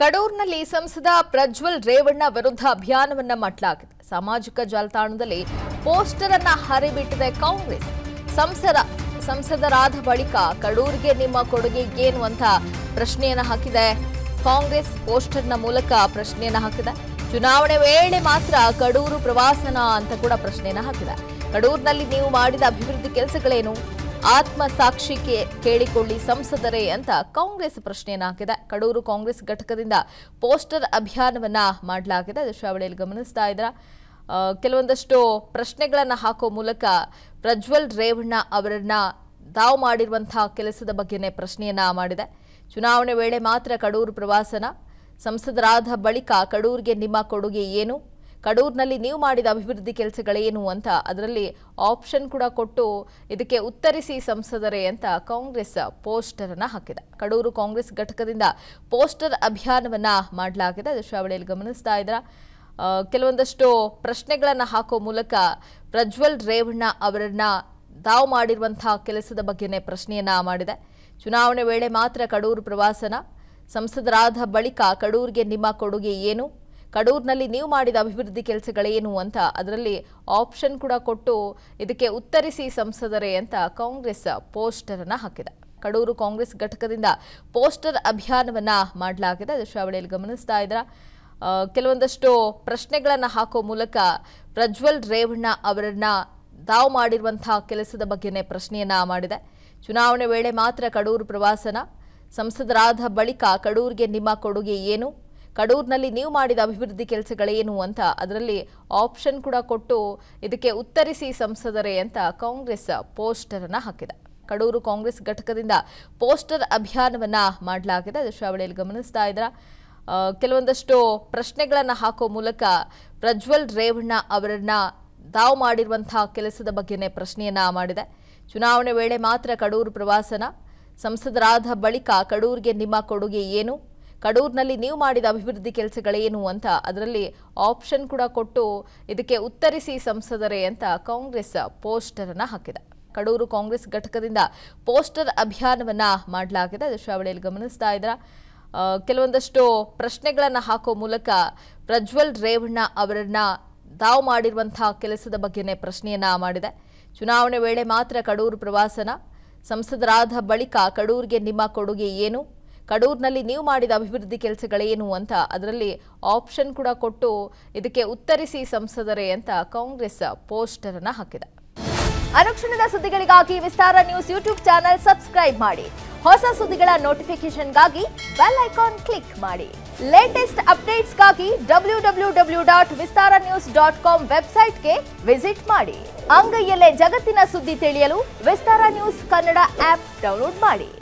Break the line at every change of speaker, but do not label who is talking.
ಕಡೂರಿನಲ್ಲಿ ಸಂಸದ ಪ್ರಜ್ವಲ್ ರೇವಣ್ಣ ವಿರುದ್ಧ ಅಭಿಯಾನವನ್ನ ಮಾಡಲಾಗಿದೆ. ಸಾಮಾಜಿಕ ಜಾಲತಾಣದಲ್ಲಿ ಪೋಸ್ಟರ್ ಅನ್ನು ಹರಿಬಿಟ್ಟಿದೆ ಕಾಂಗ್ರೆಸ್. ಸಂಸದರಾದ ಬಳಿಕ ಕಡೂರಿಗೆ ನಿಮ್ಮ ಕೊಡುಗೆ ಏನು ಅಂತ ಪ್ರಶ್ನೆಯನ್ನು ಹಾಕಿದೆ ಕಾಂಗ್ರೆಸ್. ಪೋಸ್ಟರ್ನ ಮೂಲಕ ಪ್ರಶ್ನೆಯನ್ನು ಹಾಕಿದೆ. ಚುನಾವಣೆ ವೇಳೆ ಮಾತ್ರ ಕಡೂರು ಪ್ರವಾಸನ ಅಂತ ಕೂಡ ಪ್ರಶ್ನೆಯನ್ನು ಹಾಕಿದೆ. ಕಡೂರಿನಲ್ಲಿ ನೀವು ಮಾಡಿದ ಅಭಿವೃದ್ಧಿ ಕೆಲಸಗಳೇನು, ಆತ್ಮಸಾಕ್ಷಿ ಕೇಳಿಕೊಳ್ಳಿ ಸಂಸದರೇ ಅಂತ ಕಾಂಗ್ರೆಸ್ ಪ್ರಶ್ನೆಯನ್ನು ಹಾಕಿದೆ. ಕಡೂರು ಕಾಂಗ್ರೆಸ್ ಘಟಕದಿಂದ ಪೋಸ್ಟರ್ ಅಭಿಯಾನವನ್ನ ಮಾಡಲಾಗಿದೆ. ದೃಶ್ಯಾವಳಿಯಲ್ಲಿ ಗಮನಿಸ್ತಾ ಇದ್ರ ಕೆಲವೊಂದಷ್ಟು ಪ್ರಶ್ನೆಗಳನ್ನು ಹಾಕೋ ಮೂಲಕ ಪ್ರಜ್ವಲ್ ರೇವಣ್ಣ ಅವರನ್ನ ತಾವು ಮಾಡಿರುವಂತಹ ಕೆಲಸದ ಬಗ್ಗೆನೇ ಪ್ರಶ್ನೆಯನ್ನ ಮಾಡಿದೆ. ಚುನಾವಣೆ ವೇಳೆ ಮಾತ್ರ ಕಡೂರು ಪ್ರವಾಸನ, ಸಂಸದರಾದ ಬಳಿಕ ಕಡೂರಿಗೆ ನಿಮ್ಮ ಕೊಡುಗೆ ಏನು, ಕಡೂರಿನಲ್ಲಿ ನೀವು ಮಾಡಿದ ಅಭಿವೃದ್ಧಿ ಕೆಲಸಗಳೇನು ಅಂತ ಅದರಲ್ಲಿ ಆಪ್ಷನ್ ಕೂಡ ಕೊಟ್ಟು ಇದಕ್ಕೆ ಉತ್ತರಿಸಿ ಸಂಸದರೇ ಅಂತ ಕಾಂಗ್ರೆಸ್ ಪೋಸ್ಟರ್ ಅನ್ನು ಹಾಕಿದೆ. ಕಡೂರು ಕಾಂಗ್ರೆಸ್ ಘಟಕದಿಂದ ಪೋಸ್ಟರ್ ಅಭಿಯಾನವನ್ನ ಮಾಡಲಾಗಿದೆ. ದೃಶ್ಯಾವಳಿಯಲ್ಲಿ ಗಮನಿಸ್ತಾ ಇದ್ರ ಕೆಲವೊಂದಷ್ಟು ಪ್ರಶ್ನೆಗಳನ್ನು ಹಾಕೋ ಮೂಲಕ ಪ್ರಜ್ವಲ್ ರೇವಣ್ಣ ಅವರನ್ನ ತಾವು ಮಾಡಿರುವಂತಹ ಕೆಲಸದ ಬಗ್ಗೆನೇ ಪ್ರಶ್ನೆಯನ್ನ ಮಾಡಿದೆ. ಚುನಾವಣೆ ವೇಳೆ ಮಾತ್ರ ಕಡೂರು ಪ್ರವಾಸನ, ಸಂಸದರಾದ ಬಳಿಕ ಕಡೂರಿಗೆ ನಿಮ್ಮ ಕೊಡುಗೆ ಏನು, ಕಡೂರಿನಲ್ಲಿ ನೀವು ಮಾಡಿದ ಅಭಿವೃದ್ಧಿ ಕೆಲಸಗಳೇನು ಅಂತ ಅದರಲ್ಲಿ ಆಪ್ಷನ್ ಕೂಡ ಕೊಟ್ಟು ಇದಕ್ಕೆ ಉತ್ತರಿಸಿ ಸಂಸದರೇ ಅಂತ ಕಾಂಗ್ರೆಸ್ ಪೋಸ್ಟರ್ ಅನ್ನು ಹಾಕಿದೆ. ಕಡೂರು ಕಾಂಗ್ರೆಸ್ ಘಟಕದಿಂದ ಪೋಸ್ಟರ್ ಅಭಿಯಾನವನ್ನ ಮಾಡಲಾಗಿದೆ. ದೃಶ್ಯಾವಳಿಯಲ್ಲಿ ಗಮನಿಸ್ತಾ ಇದ್ರ ಕೆಲವೊಂದಷ್ಟು ಪ್ರಶ್ನೆಗಳನ್ನು ಹಾಕೋ ಮೂಲಕ ಪ್ರಜ್ವಲ್ ರೇವಣ್ಣ ಅವರನ್ನ ತಾವು ಮಾಡಿರುವಂತಹ ಕೆಲಸದ ಬಗ್ಗೆನೇ ಪ್ರಶ್ನೆಯನ್ನ ಮಾಡಿದೆ. ಚುನಾವಣೆ ವೇಳೆ ಮಾತ್ರ ಕಡೂರು ಪ್ರವಾಸನ, ಸಂಸದರಾದ ಬಳಿಕ ಕಡೂರಿಗೆ ನಿಮ್ಮ ಕೊಡುಗೆ ಏನು, ಕಡೂರಿನಲ್ಲಿ ನೀವು ಮಾಡಿದ ಅಭಿವೃದ್ಧಿ ಕೆಲಸಗಳೇನು ಅಂತ ಅದರಲ್ಲಿ ಆಪ್ಷನ್ ಕೂಡ ಕೊಟ್ಟು ಇದಕ್ಕೆ ಉತ್ತರಿಸಿ ಸಂಸದರೇ ಅಂತ ಕಾಂಗ್ರೆಸ್ ಪೋಸ್ಟರ್ ಅನ್ನು ಹಾಕಿದೆ. ಕಡೂರು ಕಾಂಗ್ರೆಸ್ ಘಟಕದಿಂದ ಪೋಸ್ಟರ್ ಅಭಿಯಾನವನ್ನ ಮಾಡಲಾಗಿದೆ. ದೃಶ್ಯಾವಳಿಯಲ್ಲಿ ಗಮನಿಸ್ತಾ ಇದ್ರ ಕೆಲವೊಂದಷ್ಟು ಪ್ರಶ್ನೆಗಳನ್ನು ಹಾಕೋ ಮೂಲಕ ಪ್ರಜ್ವಲ್ ರೇವಣ್ಣ ಅವರನ್ನ ತಾವು ಮಾಡಿರುವಂತಹ ಕೆಲಸದ ಬಗ್ಗೆನೇ ಪ್ರಶ್ನೆಯನ್ನ ಮಾಡಿದೆ. ಚುನಾವಣೆ ವೇಳೆ ಮಾತ್ರ ಕಡೂರು ಪ್ರವಾಸನ, ಸಂಸದರಾದ ಬಳಿಕ ಕಡೂರಿಗೆ ನಿಮ್ಮ ಕೊಡುಗೆ ಏನು, ಕಡೂರಿನಲ್ಲಿ ನೀವು ಮಾಡಿದ ಅಭಿವೃದ್ಧಿ ಕೆಲಸಗಳೇನು ಅಂತ ಅದರಲ್ಲಿ ಆಪ್ಷನ್ ಕೂಡ ಕೊಟ್ಟು ಇದಕ್ಕೆ ಉತ್ತರಿಸಿ ಸಂಸದರೇ ಅಂತ ಕಾಂಗ್ರೆಸ್ ಪೋಸ್ಟರ್ ಅನ್ನು ಹಾಕಿದೆ. ಕಡೂರು ಕಾಂಗ್ರೆಸ್ ಘಟಕದಿಂದ ಪೋಸ್ಟರ್ ಅಭಿಯಾನವನ್ನ ಮಾಡಲಾಗಿದೆ. ದೃಶ್ಯಾವಳಿಯಲ್ಲಿ ಗಮನಿಸ್ತಾ ಇದ್ರ ಕೆಲವೊಂದಷ್ಟು ಪ್ರಶ್ನೆಗಳನ್ನು ಹಾಕೋ ಮೂಲಕ ಪ್ರಜ್ವಲ್ ರೇವಣ್ಣ ಅವರನ್ನ ತಾವು ಮಾಡಿರುವಂತಹ ಕೆಲಸದ ಬಗ್ಗೆನೇ ಪ್ರಶ್ನೆಯನ್ನ ಮಾಡಿದೆ. ಚುನಾವಣೆ ವೇಳೆ ಮಾತ್ರ ಕಡೂರು ಪ್ರವಾಸನ, ಸಂಸದರಾದ ಬಳಿಕ ಕಡೂರಿಗೆ ನಿಮ್ಮ ಕೊಡುಗೆ ಏನು, ಕಡೂರಿನಲ್ಲಿ ನೀವು ಮಾಡಿದ ಅಭಿವೃದ್ಧಿ ಕೆಲಸಗಳೇನು ಅಂತ ಅದರಲ್ಲಿ ಆಪ್ಷನ್ ಕೂಡ ಕೊಟ್ಟು ಇದಕ್ಕೆ ಉತ್ತರಿಸಿ ಸಂಸದರೇ ಅಂತ ಕಾಂಗ್ರೆಸ್ ಪೋಸ್ಟರ್ ಅನ್ನು ಹಾಕಿದೆ. ಅನುಕ್ಷಣದ ಸುದ್ದಿಗಳಿಗಾಗಿ Vistara news YouTube channel subscribe ಮಾಡಿ. ಹೊಸ ಸುದ್ದಿಗಳ ನೋಟಿಫಿಕೇಶನ್ಗಾಗಿ ಬೆಲ್ ಐಕಾನ್ ಕ್ಲಿಕ್ ಮಾಡಿ. ಲೇಟೆಸ್ಟ್ ಅಪ್ಡೇಟ್ಸ್ಗಾಗಿ www.vistaranews.com ವೆಬ್ಸೈಟ್ಗೆ ವಿಸಿಟ್ ಮಾಡಿ. ಅಂಗೈಯಲ್ಲೇ ಜಗತ್ತಿನ ಸುದ್ದಿ ತಿಳಿಯಲು Vistara news Kannada app download ಮಾಡಿ.